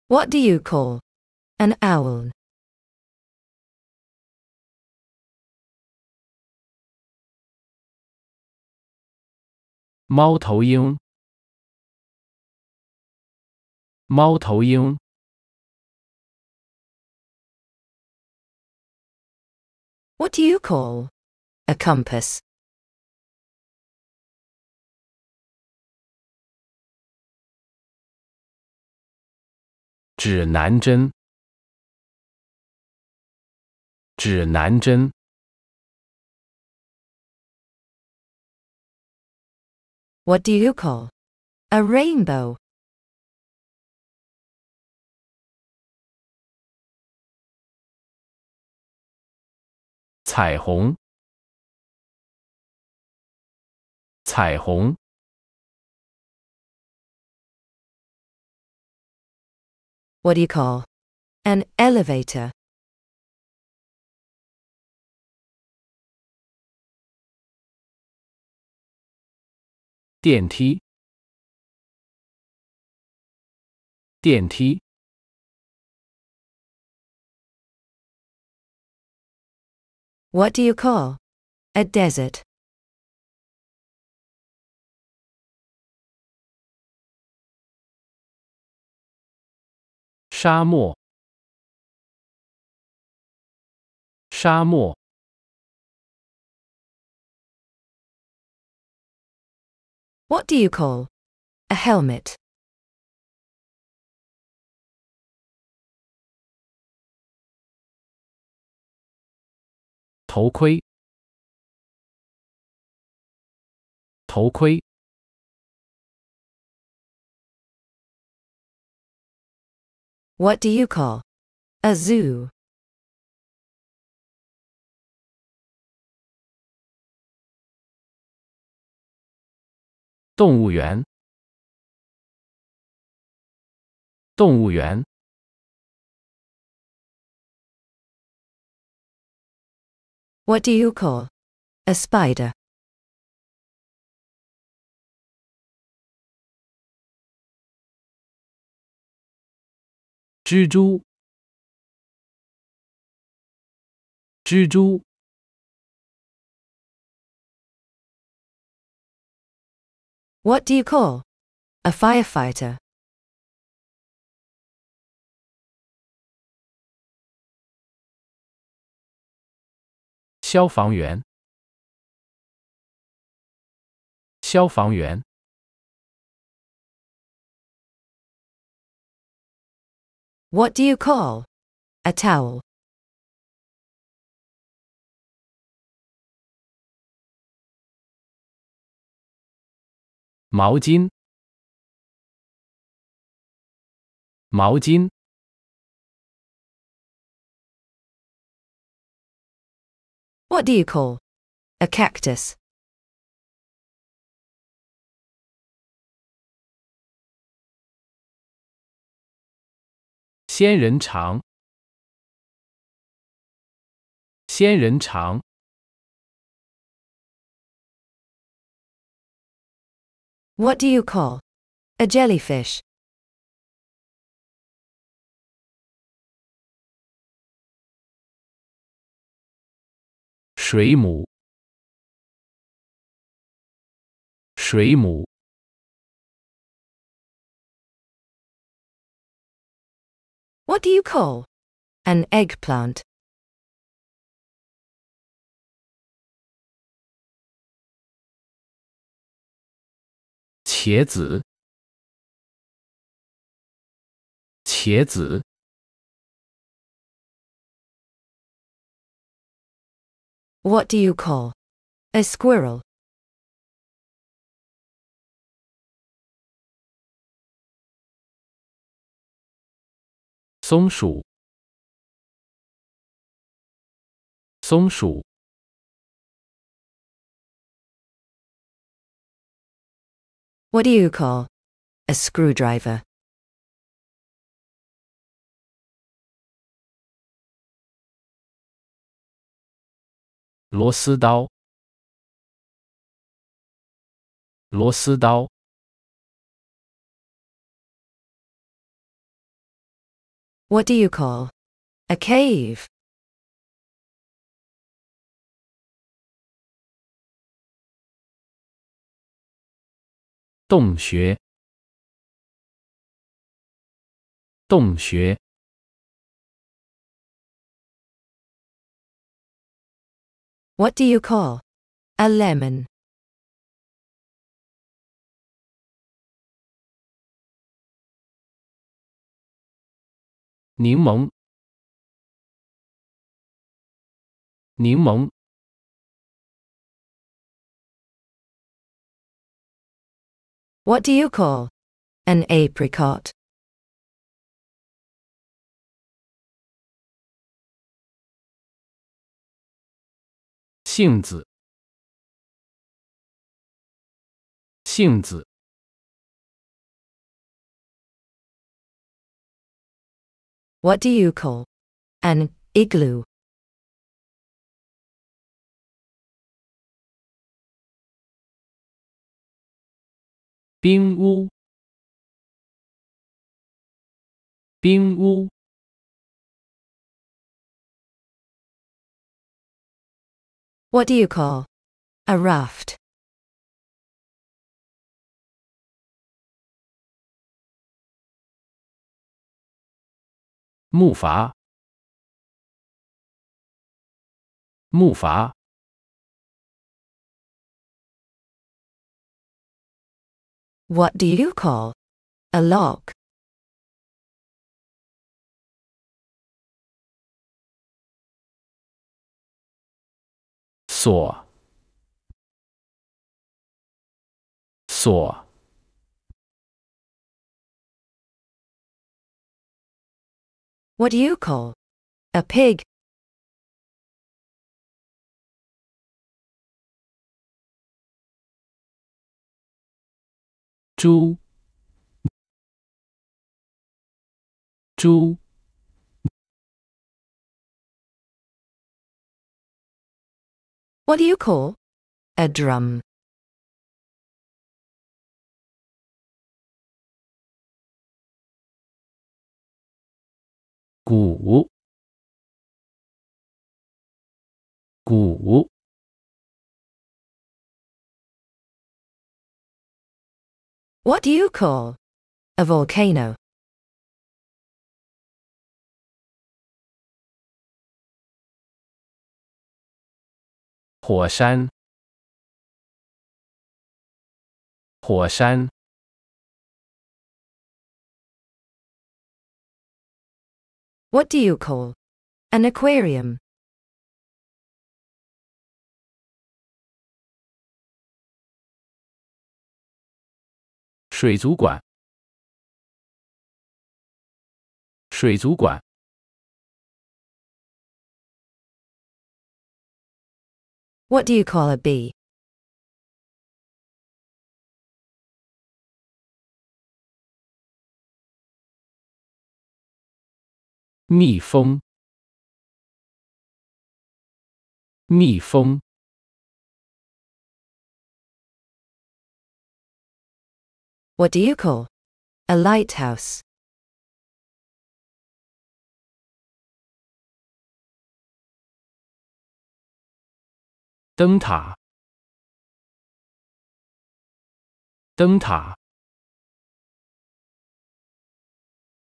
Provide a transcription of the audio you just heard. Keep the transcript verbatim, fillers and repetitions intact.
What do you call an owl? 猫头鹰，猫头鹰， What do you call a compass? 指南针，指南针， What do you call a rainbow? 彩虹，彩虹， What do you call an elevator? 电梯，电梯， What do you call a desert? 沙漠，沙漠， What do you call a helmet? 头盔，头盔， What do you call a zoo? 动物园，动物园， What do you call a spider? 蜘蛛，蜘蛛， What do you call a firefighter? 消防员，消防员， What do you call a towel? 毛巾，毛巾， What do you call a cactus? 仙人掌，仙人掌， What do you call a jellyfish? 水母，水母， What do you call an eggplant? 茄子，茄子， What do you call a squirrel? 松鼠，松鼠， What do you call a screwdriver? 螺丝刀，螺丝刀， What do you call a cave? 洞穴，洞穴， What do you call a lemon? 柠檬，柠檬， What do you call an apricot? 杏子，杏子， What do you call an igloo? 冰屋，冰屋， What do you call a raft? 木筏，木筏， What do you call a lock? 锁，锁， What do you call a pig? 猪，猪， What do you call a drum? 鼓，鼓， What do you call a volcano? 火山，火山， What do you call an aquarium? 水族馆，水族馆， What do you call a bee? 蜜蜂，蜜蜂， What do you call a lighthouse? 灯塔，灯塔，